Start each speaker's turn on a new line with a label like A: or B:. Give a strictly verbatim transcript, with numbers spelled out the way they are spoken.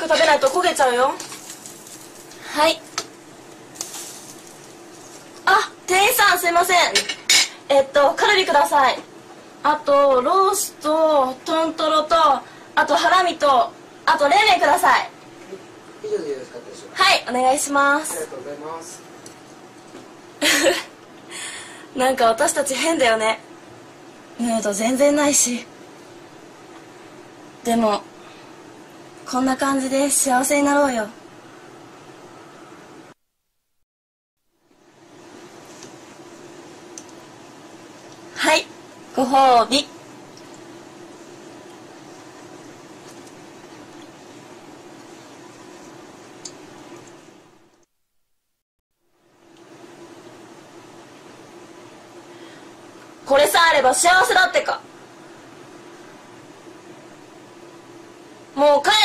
A: く食べないと焦げちゃうよ。はい。あ、店員さんすいません。えっとカルビください。あとロースとトントロと、あとハラミと、あと冷麺ください。
B: 以上でよろしかったでしょうか。
A: はい、お願いします。
B: ありがとうございます。
A: なんか私たち変だよね。ムード全然ないし。でもこんな感じで幸せになろうよ。はい、ご褒美。これさえあれば幸せだってか。もう帰